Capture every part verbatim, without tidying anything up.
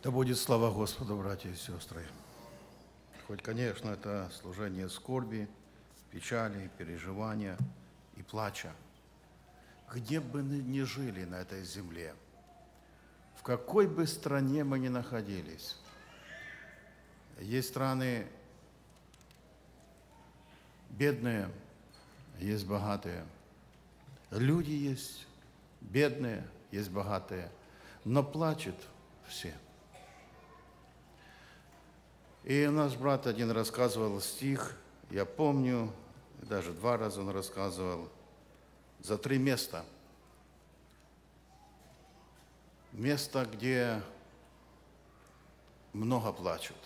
Да будет слава Господу, братья и сестры. Хоть, конечно, это служение скорби, печали, переживания и плача. Где бы мы ни жили на этой земле, в какой бы стране мы ни находились, есть страны бедные, есть богатые. Люди есть бедные, есть богатые, но плачут все. И наш брат один рассказывал стих, я помню, даже два раза он рассказывал, за три места. Место, где много плачут.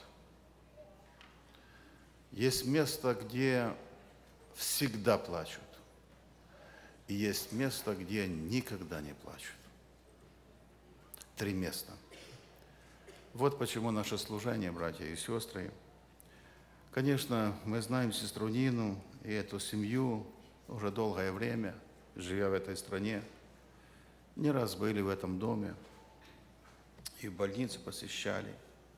Есть место, где всегда плачут. И есть место, где никогда не плачут. Три места. Вот почему наше служение, братья и сестры. Конечно, мы знаем сестру Нину и эту семью уже долгое время, живя в этой стране. Не раз были в этом доме и в больнице посещали.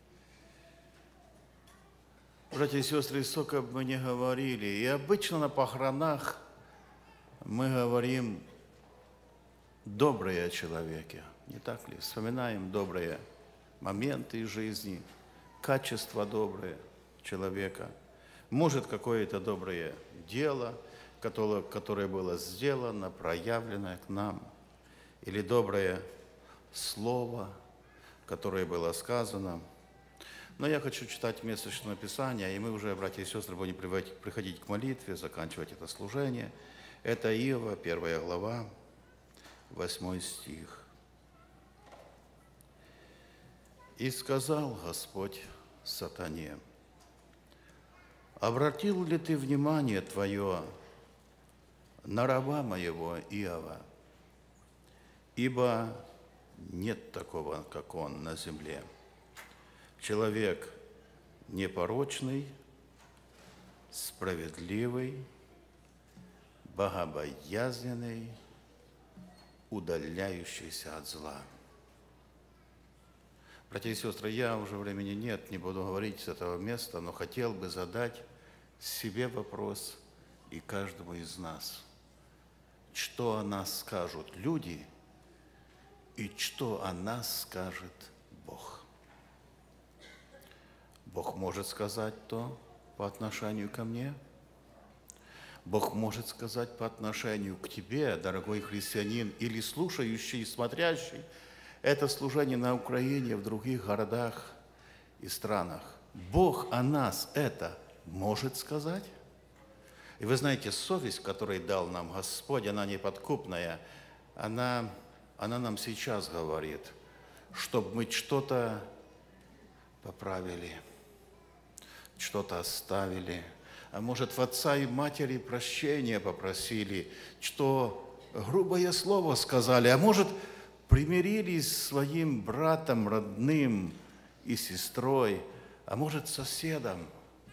Братья и сестры, сколько бы мы ни говорили, и обычно на похоронах мы говорим добрые о человеке, не так ли? Вспоминаем добрые моменты из жизни, качества добрые человека. Может, какое-то доброе дело, которое, которое было сделано, проявлено к нам, или доброе слово, которое было сказано. Но я хочу читать месточное Писание, и мы уже, братья и сестры, будем приходить к молитве, заканчивать это служение. Это Иова, первая глава, восьмой стих. «И сказал Господь сатане: обратил ли ты внимание твое на раба моего Иова? Ибо нет такого, как он на земле. Человек непорочный, справедливый, богобоязненный, удаляющийся от зла». Братья и сестры, я уже времени нет, не буду говорить с этого места, но хотел бы задать себе вопрос и каждому из нас. Что о нас скажут люди и что о нас скажет Бог? Бог может сказать то по отношению ко мне. Бог может сказать по отношению к тебе, дорогой христианин, или слушающий, смотрящий это служение на Украине, в других городах и странах. Бог о нас это может сказать? И вы знаете, совесть, которую дал нам Господь, она неподкупная, она, она нам сейчас говорит, чтобы мы что-то поправили, что-то оставили, а может, в отца и матери прощения попросили, что грубое слово сказали, а может, примирились с своим братом, родным и сестрой, а может, соседом.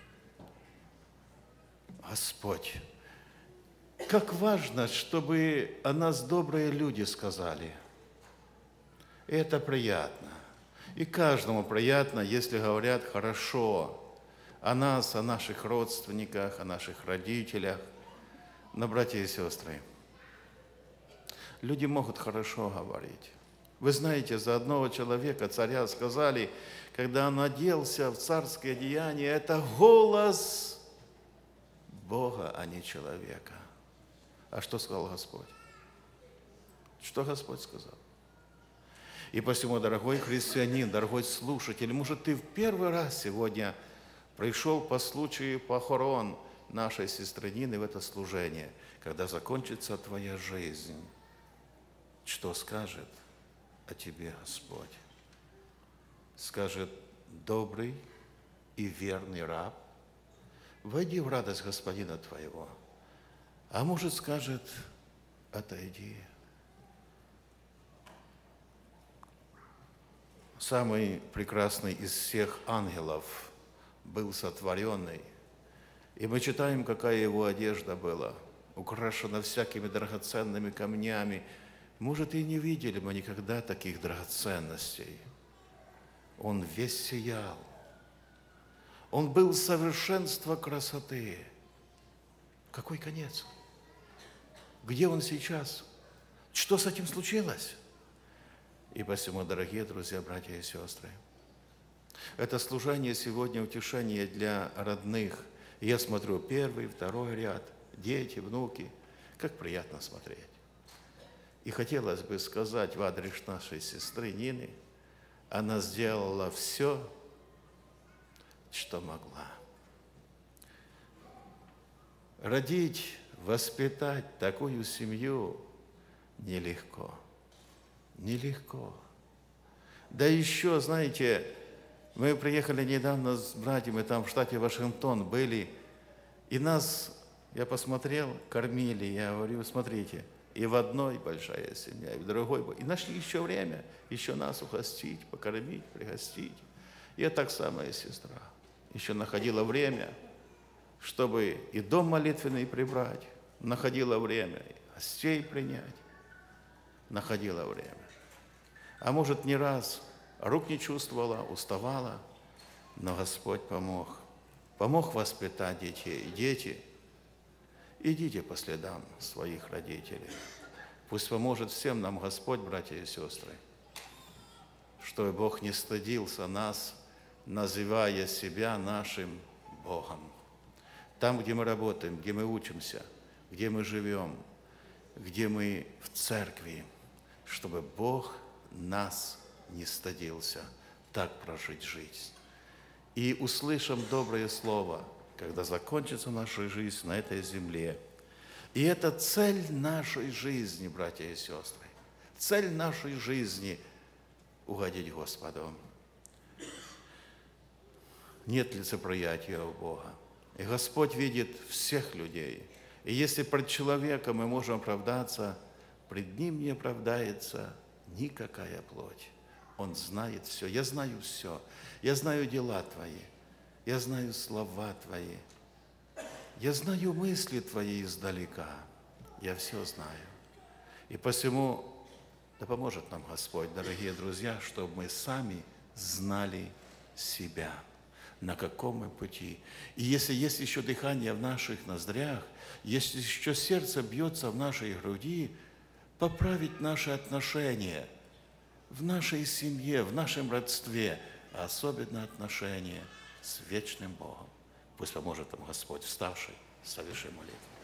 Господь, как важно, чтобы о нас добрые люди сказали. И это приятно. И каждому приятно, если говорят хорошо о нас, о наших родственниках, о наших родителях. Но, братья и сестры, люди могут хорошо говорить. Вы знаете, за одного человека, царя, сказали, когда он оделся в царское одеяние, это голос Бога, а не человека. А что сказал Господь? Что Господь сказал? И посему, дорогой христианин, дорогой слушатель, может, ты в первый раз сегодня пришел по случаю похорон нашей сестры Нины в это служение, когда закончится твоя жизнь. Что скажет о тебе Господь? Скажет: добрый и верный раб, войди в радость Господина твоего. А может, скажет: отойди. Самый прекрасный из всех ангелов был сотворенный. И мы читаем, какая его одежда была, украшена всякими драгоценными камнями. Может, и не видели мы никогда таких драгоценностей. Он весь сиял. Он был совершенство красоты. Какой конец? Где он сейчас? Что с этим случилось? И посему, дорогие друзья, братья и сестры, это служение сегодня утешение для родных. Я смотрю первый, второй ряд, дети, внуки. Как приятно смотреть. И хотелось бы сказать в адрес нашей сестры Нины, она сделала все, что могла. Родить, воспитать такую семью нелегко. Нелегко. Да еще, знаете, мы приехали недавно с братьями, там в штате Вашингтон были, и нас, я посмотрел, кормили, я говорю, смотрите, и в одной большая семья, и в другой, и нашли еще время, еще нас угостить, покормить, пригостить. И это так самая сестра еще находила время, чтобы и дом молитвенный прибрать, находила время, и гостей принять, находила время. А может, не раз рук не чувствовала, уставала, но Господь помог. Помог воспитать детей. Дети, идите по следам своих родителей. Пусть поможет всем нам Господь, братья и сестры, чтобы Бог не стыдился нас, называя себя нашим Богом. Там, где мы работаем, где мы учимся, где мы живем, где мы в церкви, чтобы Бог нас не стыдился так прожить жизнь. И услышим доброе слово, когда закончится наша жизнь на этой земле. И это цель нашей жизни, братья и сестры. Цель нашей жизни – угодить Господу. Нет лицеприятия у Бога. И Господь видит всех людей. И если пред человеком мы можем оправдаться, пред Ним не оправдается никакая плоть. Он знает все. Я знаю все. Я знаю дела Твои. Я знаю слова Твои. Я знаю мысли Твои издалека. Я все знаю. И посему да поможет нам Господь, дорогие друзья, чтобы мы сами знали себя, на каком мы пути. И если есть еще дыхание в наших ноздрях, если еще сердце бьется в нашей груди, поправить наши отношения в нашей семье, в нашем родстве, а особенно отношения с вечным Богом. Пусть поможет нам Господь, вставший, совершим молитву.